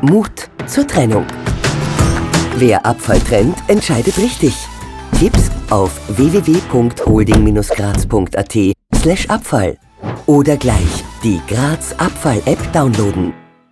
Mut zur Trennung. Wer Abfall trennt, entscheidet richtig. Tipps auf www.holding-graz.at/Abfall oder gleich die Graz Abfall App downloaden.